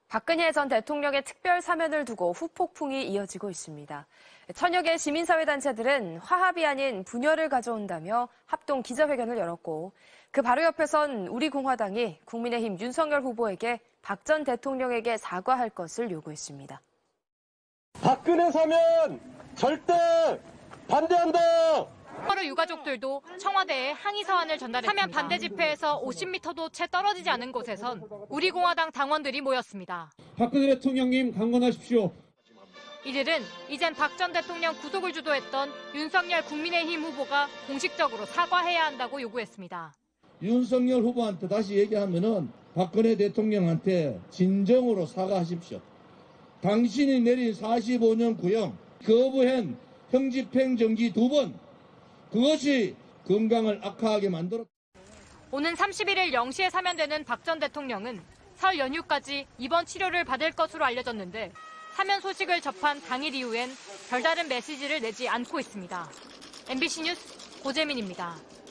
박근혜 전 대통령의 특별 사면을 두고 후폭풍이 이어지고 있습니다. 천여 개 시민사회단체들은 화합이 아닌 분열을 가져온다며 합동 기자회견을 열었고 그 바로 옆에선 우리공화당이 국민의힘 윤석열 후보에게 박 전 대통령에게 사과할 것을 요구했습니다. 박근혜 사면 절대 반대한다. 하루 유가족들도 청와대에 항의 사안을 전달했습니다. 사면 반대 집회에서 50m도 채 떨어지지 않은 곳에선 우리공화당 당원들이 모였습니다. 박근혜 대통령님 강건하십시오. 이들은 이젠 박 전 대통령 구속을 주도했던 윤석열 국민의힘 후보가 공식적으로 사과해야 한다고 요구했습니다. 윤석열 후보한테 다시 얘기하면은 박근혜 대통령한테 진정으로 사과하십시오. 당신이 내린 45년 구형 거부한 형집행 정지 2번 그것이 건강을 악화하게 만들었다. 오는 31일 0시에 사면되는 박 전 대통령은 설 연휴까지 입원 치료를 받을 것으로 알려졌는데 사면 소식을 접한 당일 이후엔 별다른 메시지를 내지 않고 있습니다. MBC 뉴스 고재민입니다.